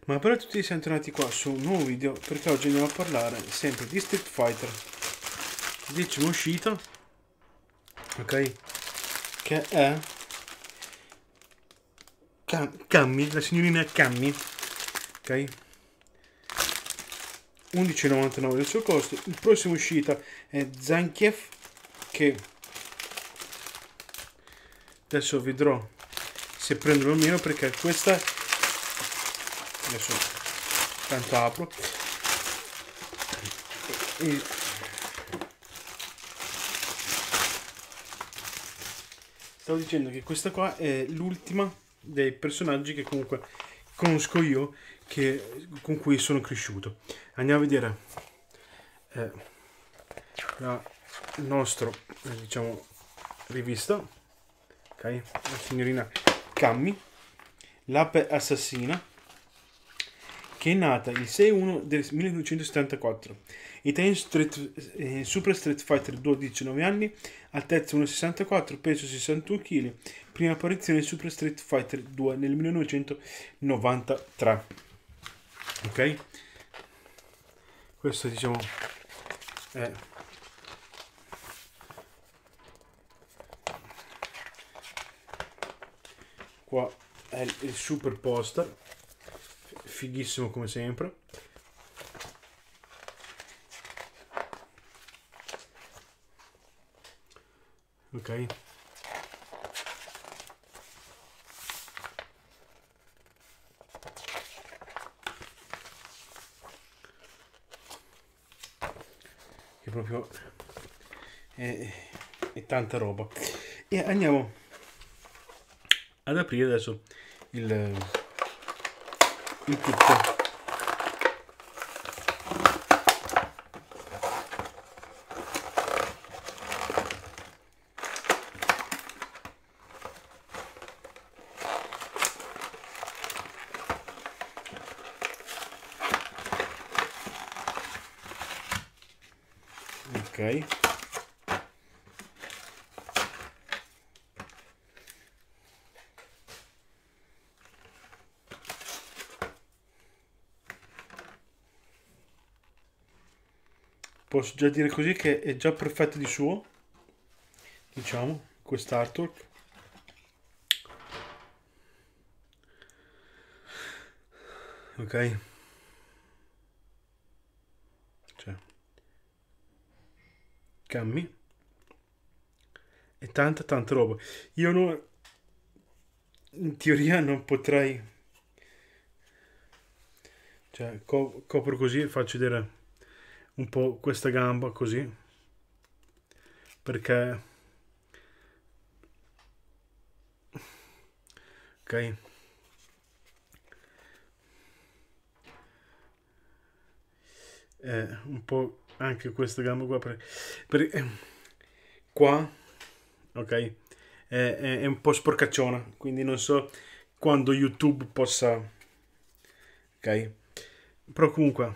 Ma però tutti siamo tornati qua su un nuovo video, perché oggi andiamo a parlare sempre di Street Fighter 10ª uscita, ok? Che è Cammy, la signorina Cammy, ok? 11,99 il suo costo. Il prossimo uscita è Zangief, che adesso vedrò se prenderlo o meno, perché questa adesso tanto apro e stavo dicendo che questa qua è l'ultima dei personaggi che comunque conosco io, con cui sono cresciuto. Andiamo a vedere la nostra diciamo rivista, ok? La signorina Cammy, l'ape assassina, che è nata il 6/1 del 1974. Età in Super Street Fighter 2, 19 anni, altezza 1,64, peso 61 kg, prima apparizione in Super Street Fighter 2 nel 1993. Ok? Questo diciamo è qua è il super poster, fighissimo come sempre. Ok, che proprio è tanta roba. E andiamo ad aprire adesso il tutto. Ok, posso già dire così che è già perfetto di suo, diciamo, quest'artwork. Ok, cioè Cammy e tanta roba. Io non, in teoria non potrei, cioè copro così, faccio vedere un po' questa gamba così, perché ok, un po' anche questa gamba qua qua, ok, è un po' sporcacciona, quindi non so quando YouTube possa, ok, però comunque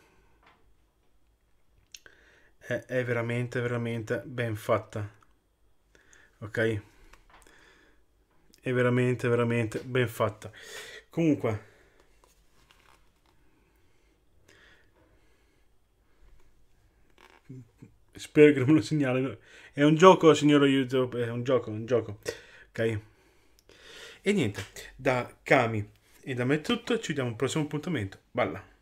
è veramente ben fatta, ok, è veramente ben fatta. Comunque spero che non me lo segnalino. È un gioco, signore YouTube, è un gioco, ok? E niente, da Kami e da me è tutto, ci vediamo al prossimo appuntamento. Balla!